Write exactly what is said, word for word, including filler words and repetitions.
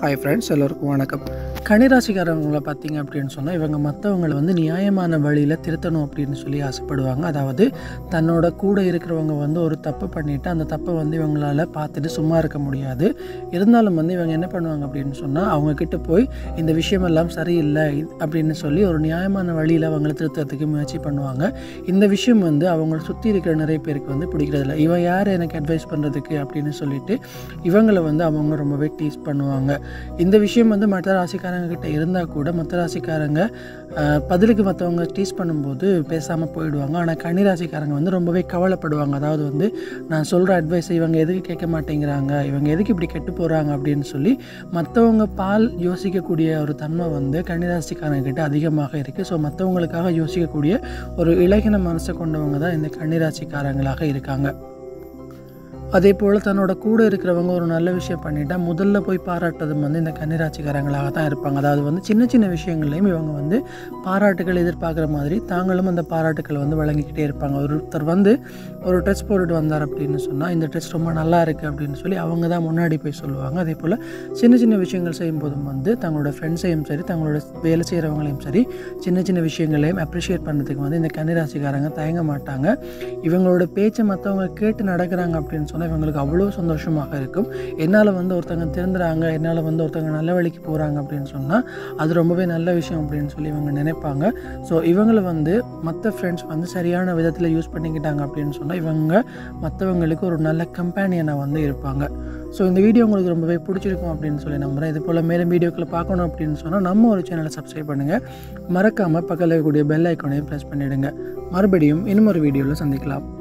Hi friends, எல்லோருக்கும் வணக்கம். கன்னிராசிக்காரவங்களை பார்த்தீங்க அப்படின்னு சொன்னால், இவங்க மற்றவங்களை வந்து நியாயமான வழியில் திருத்தணும் அப்படின்னு சொல்லி ஆசைப்படுவாங்க. அதாவது தன்னோட கூட இருக்கிறவங்க வந்து ஒரு தப்பு பண்ணிவிட்டு அந்த தப்பை வந்து இவங்களால் பார்த்துட்டு சும்மா இருக்க முடியாது. இருந்தாலும் வந்து இவங்க என்ன பண்ணுவாங்க அப்படின்னு சொன்னால், அவங்கக்கிட்ட போய் இந்த விஷயமெல்லாம் சரியில்லை அப்படின்னு சொல்லி ஒரு நியாயமான வழியில் அவங்களை திருத்தத்துக்கு முயற்சி பண்ணுவாங்க. இந்த விஷயம் வந்து அவங்கள சுற்றி இருக்கிற நிறைய பேருக்கு வந்து பிடிக்கிறதில்ல. இவன் யார் எனக்கு அட்வைஸ் பண்ணுறதுக்கு அப்படின்னு சொல்லிட்டு இவங்களை வந்து அவங்க ரொம்பவே டீஸ் பண்ணுவாங்க. இந்த விஷயம் வந்து மற்ற ராசிக்காரங்க கிட்ட இருந்தால் கூட மற்ற ராசிக்காரங்க பதிலுக்கு மற்றவங்க டீஸ் பண்ணும்போது பேசாமல் போயிடுவாங்க. ஆனால் கன்னி ராசிக்காரங்க வந்து ரொம்பவே கவலைப்படுவாங்க. அதாவது வந்து நான் சொல்கிற அட்வைஸை இவங்க எதுக்கு கேட்க மாட்டேங்கிறாங்க, இவங்க எதுக்கு இப்படி கெட்டு போகிறாங்க அப்படின்னு சொல்லி மற்றவங்க பால் யோசிக்கக்கூடிய ஒரு தன்மை வந்து கன்னி ராசிக்காரங்க கிட்ட அதிகமாக இருக்குது. ஸோ மற்றவங்களுக்காக யோசிக்கக்கூடிய ஒரு இலகின மனசை கொண்டவங்க தான் இந்த கன்னி ராசிக்காரங்களாக இருக்காங்க. அதே போல் தன்னோட கூட இருக்கிறவங்க ஒரு நல்ல விஷயம் பண்ணிட்டா முதல்ல போய் பாராட்டுறதும் வந்து இந்த கன்னிராசிக்காரங்களாக தான் இருப்பாங்க. அதாவது வந்து சின்ன சின்ன விஷயங்கள்லையும் இவங்க வந்து பாராட்டுகள் எதிர்பார்க்குற மாதிரி தாங்களும் அந்த பாராட்டுக்களை வந்து வழங்கிக்கிட்டே இருப்பாங்க. ஒருத்தர் வந்து ஒரு ட்ரெஸ் போட்டுட்டு வந்தார் அப்படின்னு சொன்னால், இந்த ட்ரெஸ் ரொம்ப நல்லா இருக்குது அப்படின்னு சொல்லி அவங்க தான் முன்னாடி போய் சொல்லுவாங்க. அதே போல் சின்ன சின்ன விஷயங்கள் செய்யும்போதும் வந்து தங்களோட ஃப்ரெண்ட்ஸையும் சரி தங்களோட வேலை செய்கிறவங்களையும் சரி சின்ன சின்ன விஷயங்களையும் அப்ரிஷியேட் பண்ணுறதுக்கு வந்து இந்த கன்னிராசிக்காரங்க தயங்க மாட்டாங்க. இவங்களோட பேச்சை மற்றவங்க கேட்டு நடக்கிறாங்க அப்படின்னு சொன்னால் இவங்களுக்கு அவ்வளோ சந்தோஷமாக இருக்கும். என்னால் வந்து ஒருத்தவங்க திருந்துறாங்க, என்னால் வந்து ஒருத்தவங்க நல்ல வழிக்கு போகிறாங்க அப்படின்னு சொன்னால் அது ரொம்பவே நல்ல விஷயம் அப்படின்னு சொல்லி இவங்க நினைப்பாங்க. ஸோ இவங்களை வந்து மற்ற ஃப்ரெண்ட்ஸ் வந்து சரியான விதத்தில் யூஸ் பண்ணிக்கிட்டாங்க அப்படின்னு சொன்னால் இவங்க மற்றவங்களுக்கு ஒரு நல்ல கம்பேனியனாக வந்து இருப்பாங்க. ஸோ இந்த வீடியோ உங்களுக்கு ரொம்பவே பிடிச்சிருக்கும் அப்படின்னு சொல்லி நம்புகிறேன். இது போல் மேலும் வீடியோக்களை பார்க்கணும் அப்படின்னு சொன்னால் நம்ம ஒரு சேனலை சப்ஸ்கிரைப் பண்ணுங்கள். மறக்காமல் பக்கத்தில் இருக்கக்கூடிய பெல் ஐக்கானையும் ப்ரெஸ் பண்ணிவிடுங்க. மறுபடியும் இன்னும் ஒரு வீடியோவில் சந்திக்கலாம்.